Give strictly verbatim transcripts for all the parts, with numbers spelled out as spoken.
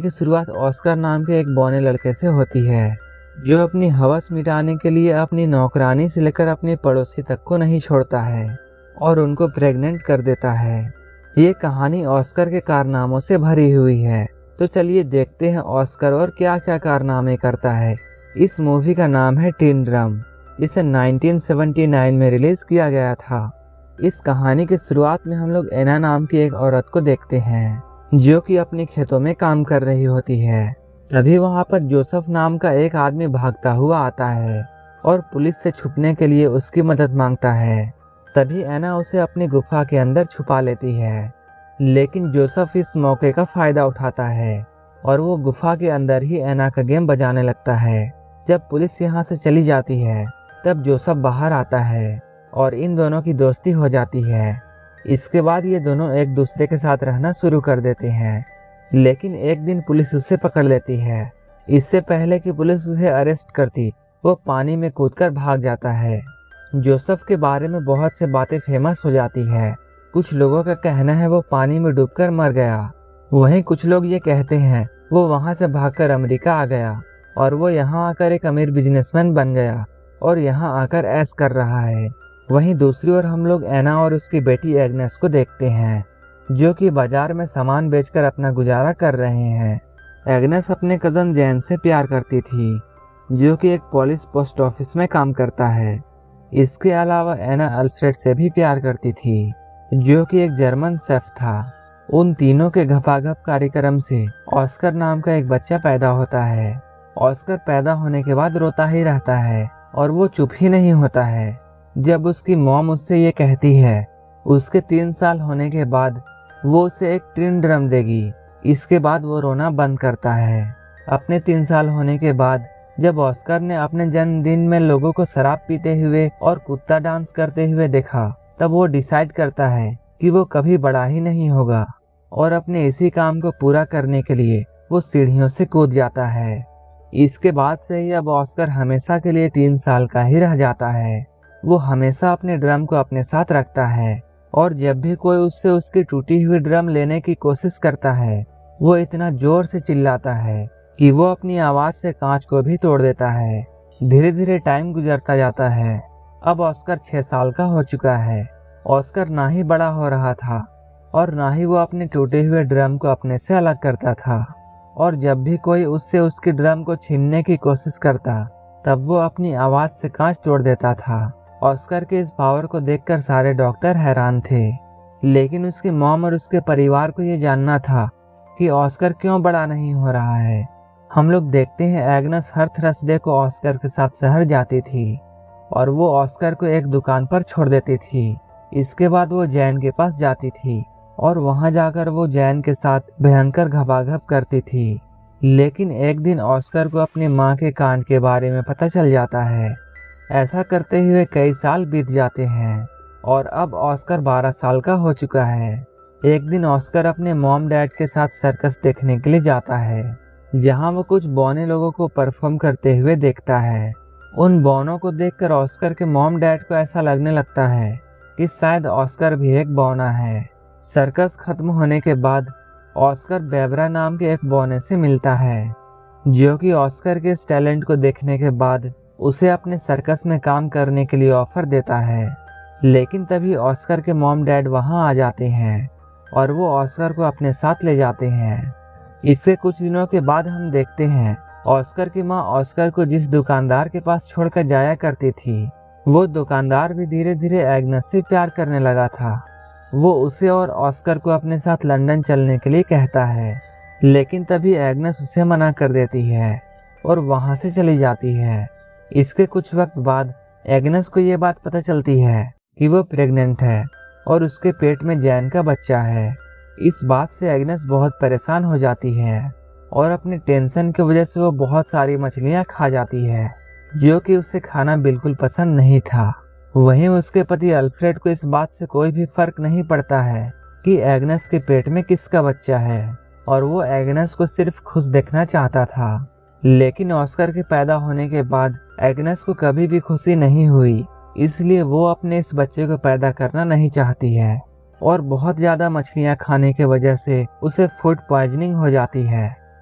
की शुरुआत ऑस्कर नाम के एक बौने लड़के से होती है, जो अपनी हवस मिटाने के लिए अपनी नौकरानी से लेकर अपने पड़ोसी तक को नहीं छोड़ता है और उनको प्रेग्नेंट कर देता है। ये कहानी ऑस्कर के कारनामों से भरी हुई है, तो चलिए देखते हैं ऑस्कर और क्या क्या कारनामे करता है। इस मूवी का नाम है टिन ड्रम। इसे उन्नीस सौ उन्यासी में रिलीज किया गया था। इस कहानी की शुरुआत में हम लोग एना नाम की एक औरत को देखते हैं, जो कि अपने खेतों में काम कर रही होती है। तभी वहां पर जोसेफ नाम का एक आदमी भागता हुआ आता है और पुलिस से छुपने के लिए उसकी मदद मांगता है। तभी एना उसे अपनी गुफा के अंदर छुपा लेती है, लेकिन जोसेफ इस मौके का फायदा उठाता है और वो गुफा के अंदर ही एना का गेम बजाने लगता है। जब पुलिस यहाँ से चली जाती है, तब जोसेफ बाहर आता है और इन दोनों की दोस्ती हो जाती है। इसके बाद ये दोनों एक दूसरे के साथ रहना शुरू कर देते हैं, लेकिन एक दिन पुलिस उसे पकड़ लेती है। इससे पहले कि पुलिस उसे अरेस्ट करती, वो पानी में कूदकर भाग जाता है। जोसेफ के बारे में बहुत से बातें फेमस हो जाती है। कुछ लोगों का कहना है वो पानी में डूबकर मर गया। वहीं कुछ लोग ये कहते हैं वो वहां से भागकर अमेरिका आ गया और वो यहाँ आकर एक अमीर बिजनेसमैन बन गया और यहाँ आकर ऐश कर रहा है। वहीं दूसरी ओर हम लोग एना और उसकी बेटी एग्नेस को देखते हैं, जो कि बाजार में सामान बेचकर अपना गुजारा कर रहे हैं। एग्नेस अपने कजन जैन से प्यार करती थी, जो कि एक पुलिस पोस्ट ऑफिस में काम करता है। इसके अलावा एना अल्फ्रेड से भी प्यार करती थी, जो कि एक जर्मन शेफ था। उन तीनों के घपाघप कार्यक्रम से ऑस्कर नाम का एक बच्चा पैदा होता है। ऑस्कर पैदा होने के बाद रोता ही रहता है और वो चुप ही नहीं होता है। जब उसकी मॉम उससे ये कहती है, उसके तीन साल होने के बाद वो उसे एक टिन ड्रम देगी। इसके बाद वो रोना बंद करता है। अपने तीन साल होने के बाद जब ऑस्कर ने अपने जन्मदिन में लोगों को शराब पीते हुए और कुत्ता डांस करते हुए देखा, तब वो डिसाइड करता है कि वो कभी बड़ा ही नहीं होगा और अपने इसी काम को पूरा करने के लिए वो सीढ़ियों से कूद जाता है। इसके बाद से ही अब ऑस्कर हमेशा के लिए तीन साल का ही रह जाता है। वो हमेशा अपने ड्रम को अपने साथ रखता है और जब भी कोई उससे उसकी टूटी हुई ड्रम लेने की कोशिश करता है, वो इतना जोर से चिल्लाता है कि वो अपनी आवाज से कांच को भी तोड़ देता है। धीरे धीरे टाइम गुजरता जाता है। अब ऑस्कर छह साल का हो चुका है। ऑस्कर ना ही बड़ा हो रहा था और ना ही वो अपने टूटे हुए ड्रम को अपने से अलग करता था, और जब भी कोई उससे उसकी ड्रम को छीनने की कोशिश करता, तब वो अपनी आवाज से कांच तोड़ देता था। ऑस्कर के इस पावर को देखकर सारे डॉक्टर हैरान थे, लेकिन उसकी मॉम और उसके परिवार को ये जानना था कि ऑस्कर क्यों बड़ा नहीं हो रहा है। हम लोग देखते हैं एग्नेस हर थर्सडे को ऑस्कर के साथ शहर जाती थी और वो ऑस्कर को एक दुकान पर छोड़ देती थी। इसके बाद वो जैन के पास जाती थी और वहां जाकर वो जैन के साथ भयंकर घपाघप करती थी। लेकिन एक दिन ऑस्कर को अपनी माँ के कांड के बारे में पता चल जाता है। ऐसा करते हुए कई साल बीत जाते हैं और अब ऑस्कर बारह साल का हो चुका है। एक दिन ऑस्कर अपने मॉम डैड के साथ सर्कस देखने के लिए जाता है, जहां वो कुछ बौने लोगों को परफॉर्म करते हुए देखता है। उन बौनों को देखकर ऑस्कर के मॉम डैड को ऐसा लगने लगता है कि शायद ऑस्कर भी एक बौना है। सर्कस खत्म होने के बाद ऑस्कर बेबरा नाम के एक बौने से मिलता है, जो कि ऑस्कर के इस टैलेंट को देखने के बाद उसे अपने सर्कस में काम करने के लिए ऑफर देता है। लेकिन तभी ऑस्कर के मॉम डैड वहां आ जाते हैं और वो ऑस्कर को अपने साथ ले जाते हैं। इससे कुछ दिनों के बाद हम देखते हैं ऑस्कर की माँ ऑस्कर को जिस दुकानदार के पास छोड़कर जाया करती थी, वो दुकानदार भी धीरे धीरे एग्नेस से प्यार करने लगा था। वो उसे और ऑस्कर को अपने साथ लंदन चलने के लिए कहता है, लेकिन तभी एग्नेस उसे मना कर देती है और वहां से चली जाती है। इसके कुछ वक्त बाद एग्नेस को ये बात पता चलती है कि वो प्रेग्नेंट है और उसके पेट में जैन का बच्चा है। इस बात से एग्नेस बहुत परेशान हो जाती है और अपने टेंशन की वजह से वो बहुत सारी मछलियां खा जाती है, जो कि उसे खाना बिल्कुल पसंद नहीं था। वहीं उसके पति अल्फ्रेड को इस बात से कोई भी फर्क नहीं पड़ता है कि एग्नेस के पेट में किसका बच्चा है, और वो एग्नेस को सिर्फ खुश देखना चाहता था। लेकिन ऑस्कर के पैदा होने के बाद एग्नेस को कभी भी खुशी नहीं हुई, इसलिए वो अपने इस बच्चे को पैदा करना नहीं चाहती है और बहुत ज़्यादा मछलियाँ खाने के वजह से उसे फूड पॉइजनिंग हो जाती है।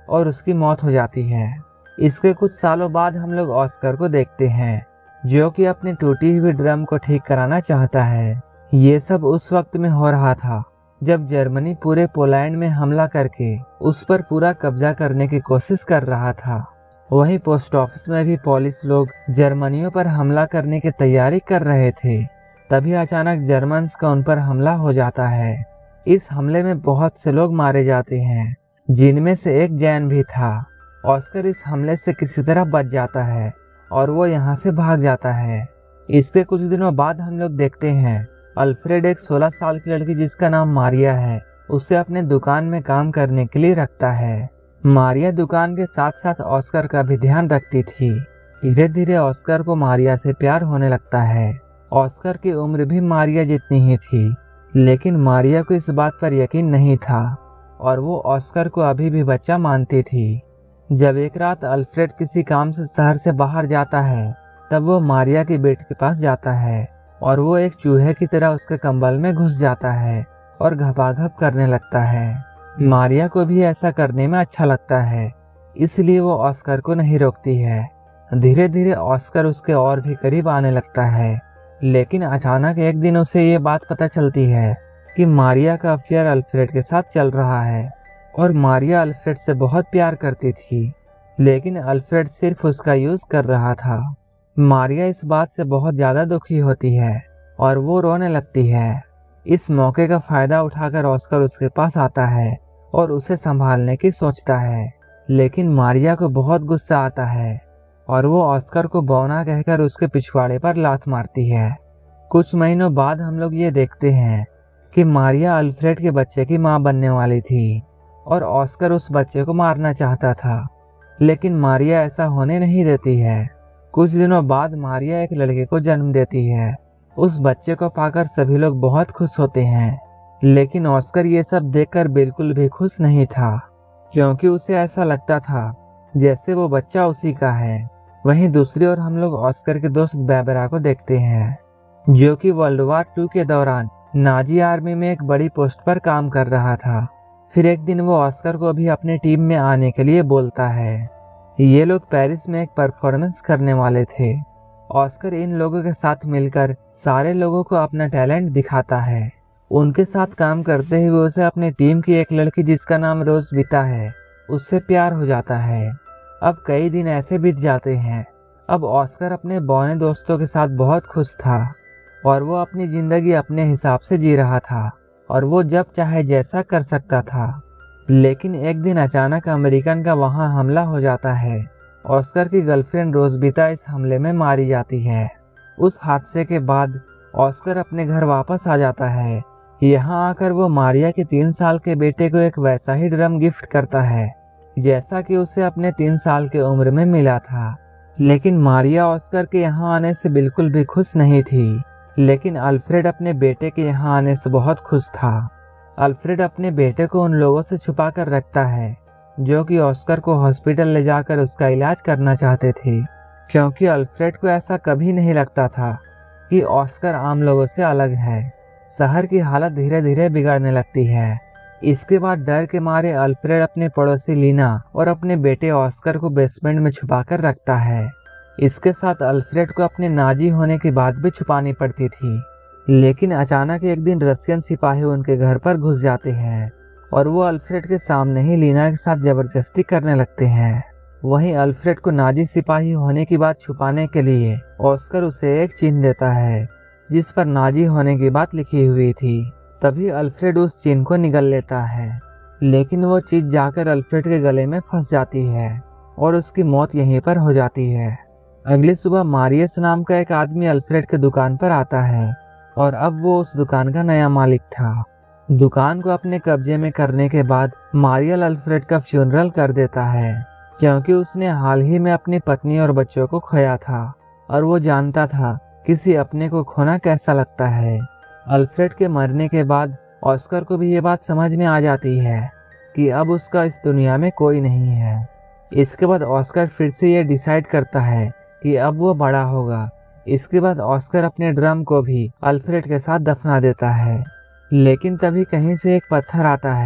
और उसकी मौत हो जाती है। इसके कुछ सालों बाद हम लोग ऑस्कर को देखते हैं, जो कि अपनी टूटी हुई ड्रम को ठीक कराना चाहता है। ये सब उस वक्त में हो रहा था जब जर्मनी पूरे पोलैंड में हमला करके उस पर पूरा कब्जा करने की कोशिश कर रहा था। वहीं पोस्ट ऑफिस में भी पुलिस लोग जर्मनियों पर हमला करने की तैयारी कर रहे थे। तभी अचानक जर्मन्स का उन पर हमला हो जाता है। इस हमले में बहुत से लोग मारे जाते हैं, जिनमें से एक जैन भी था। ऑस्कर इस हमले से किसी तरह बच जाता है और वो यहाँ से भाग जाता है। इसके कुछ दिनों बाद हम लोग देखते हैं अल्फ्रेड एक सोलह साल की लड़की जिसका नाम मारिया है, उसे अपने दुकान में काम करने के लिए रखता है। मारिया दुकान के साथ साथ ऑस्कर का भी ध्यान रखती थी। धीरे धीरे ऑस्कर को मारिया से प्यार होने लगता है। ऑस्कर की उम्र भी मारिया जितनी ही थी, लेकिन मारिया को इस बात पर यकीन नहीं था और वो ऑस्कर को अभी भी बच्चा मानती थी। जब एक रात अल्फ्रेड किसी काम से शहर से बाहर जाता है, तब वो मारिया के बेड के पास जाता है और वो एक चूहे की तरह उसके कंबल में घुस जाता है और घपाघप करने लगता है। मारिया को भी ऐसा करने में अच्छा लगता है, इसलिए वो ऑस्कर को नहीं रोकती है। धीरे धीरे ऑस्कर उसके और भी करीब आने लगता है, लेकिन अचानक एक दिन उसे ये बात पता चलती है कि मारिया का अफेयर अल्फ्रेड के साथ चल रहा है और मारिया अल्फ्रेड से बहुत प्यार करती थी, लेकिन अल्फ्रेड सिर्फ उसका यूज कर रहा था। मारिया इस बात से बहुत ज्यादा दुखी होती है और वो रोने लगती है। इस मौके का फायदा उठाकर ऑस्कर उसके पास आता है और उसे संभालने की सोचता है, लेकिन मारिया को बहुत गुस्सा आता है और वो ऑस्कर को बौना कहकर उसके पिछवाड़े पर लात मारती है। कुछ महीनों बाद हम लोग ये देखते हैं कि मारिया अल्फ्रेड के बच्चे की मां बनने वाली थी और ऑस्कर उस बच्चे को मारना चाहता था, लेकिन मारिया ऐसा होने नहीं देती है। कुछ दिनों बाद मारिया एक लड़के को जन्म देती है। उस बच्चे को पाकर सभी लोग बहुत खुश होते हैं, लेकिन ऑस्कर ये सब देखकर बिल्कुल भी खुश नहीं था, क्योंकि उसे ऐसा लगता था जैसे वो बच्चा उसी का है। वहीं दूसरी ओर हम लोग ऑस्कर के दोस्त बैबरा को देखते हैं, जो कि वर्ल्ड वार टू के दौरान नाजी आर्मी में एक बड़ी पोस्ट पर काम कर रहा था। फिर एक दिन वो ऑस्कर को भी अपने टीम में आने के लिए बोलता है। ये लोग पेरिस में एक परफॉर्मेंस करने वाले थे। ऑस्कर इन लोगों के साथ मिलकर सारे लोगों को अपना टैलेंट दिखाता है। उनके साथ काम करते हुए उसे अपनी टीम की एक लड़की जिसका नाम रोजविता है, उससे प्यार हो जाता है। अब कई दिन ऐसे बीत जाते हैं। अब ऑस्कर अपने बौने दोस्तों के साथ बहुत खुश था और वो अपनी जिंदगी अपने हिसाब से जी रहा था और वो जब चाहे जैसा कर सकता था। लेकिन एक दिन अचानक अमेरिकन का वहां हमला हो जाता है। ऑस्कर की गर्लफ्रेंड रोजबिता इस हमले में मारी जाती है। उस हादसे के बाद ऑस्कर अपने घर वापस आ जाता है। यहाँ आकर वो मारिया के तीन साल के बेटे को एक वैसा ही ड्रम गिफ्ट करता है जैसा कि उसे अपने तीन साल के उम्र में मिला था। लेकिन मारिया ऑस्कर के यहाँ आने से बिल्कुल भी खुश नहीं थी, लेकिन अल्फ्रेड अपने बेटे के यहाँ आने से बहुत खुश था। अल्फ्रेड अपने बेटे को उन लोगों से छुपा कर रखता है जो कि ऑस्कर को हॉस्पिटल ले जाकर उसका इलाज करना चाहते थे, क्योंकि अल्फ्रेड को ऐसा कभी नहीं लगता था कि ऑस्कर आम लोगों से अलग है। शहर की हालत धीरे धीरे बिगड़ने लगती है। इसके बाद डर के मारे अल्फ्रेड अपने पड़ोसी लीना और अपने बेटे ऑस्कर को बेसमेंट में छुपा कर रखता है। इसके साथ अल्फ्रेड को अपने नाजी होने की बात भी छुपानी पड़ती थी। लेकिन अचानक एक दिन रशियन सिपाही उनके घर पर घुस जाते हैं और वो अल्फ्रेड के सामने ही लीना के साथ जबरदस्ती करने लगते हैं। वहीं अल्फ्रेड को नाजी सिपाही होने की बात छुपाने के लिए ऑस्कर उसे एक चिन्ह देता है जिस पर नाजी होने की बात लिखी हुई थी। तभी अल्फ्रेड उस चिन्ह को निगल लेता है, लेकिन वो चीज जाकर अल्फ्रेड के गले में फंस जाती है और उसकी मौत यहीं पर हो जाती है। अगली सुबह मारियस नाम का एक आदमी अल्फ्रेड के दुकान पर आता है और अब वो उस दुकान का नया मालिक था। दुकान को अपने कब्जे में करने के बाद मारियल अल्फ्रेड का फ्यूनरल कर देता है, क्योंकि उसने हाल ही में अपनी पत्नी और बच्चों को खोया था और वो जानता था किसी अपने को खोना कैसा लगता है। अल्फ्रेड के मरने के बाद ऑस्कर को भी ये बात समझ में आ जाती है कि अब उसका इस दुनिया में कोई नहीं है। इसके बाद ऑस्कर फिर से ये डिसाइड करता है कि अब वो बड़ा होगा। इसके बाद ऑस्कर अपने ड्रम को भी अल्फ्रेड के साथ दफना देता है। लेकिन तभी कहीं से एक पत्थर आता है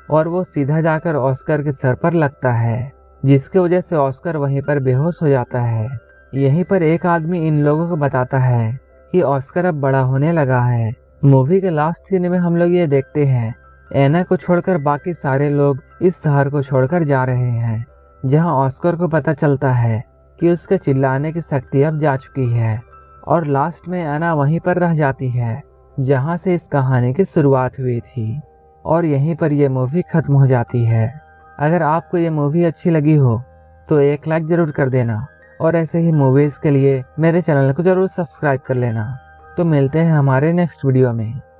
और वो सीधा जाकर ऑस्कर के सर पर लगता है, जिसकी वजह से ऑस्कर वहीं पर बेहोश हो जाता है। यहीं पर एक आदमी इन लोगों को बताता है कि ऑस्कर अब बड़ा होने लगा है। मूवी के लास्ट सीन में हम लोग ये देखते हैं एना को छोड़कर बाकी सारे लोग इस शहर को छोड़कर जा रहे हैं, जहां ऑस्कर को पता चलता है कि उसके चिल्लाने की शक्ति अब जा चुकी है। और लास्ट में एना वहीं पर रह जाती है जहां से इस कहानी की शुरुआत हुई थी, और यहीं पर यह मूवी खत्म हो जाती है। अगर आपको ये मूवी अच्छी लगी हो तो एक लाइक जरूर कर देना, और ऐसे ही मूवीज के लिए मेरे चैनल को जरूर सब्सक्राइब कर लेना। तो मिलते हैं हमारे नेक्स्ट वीडियो में।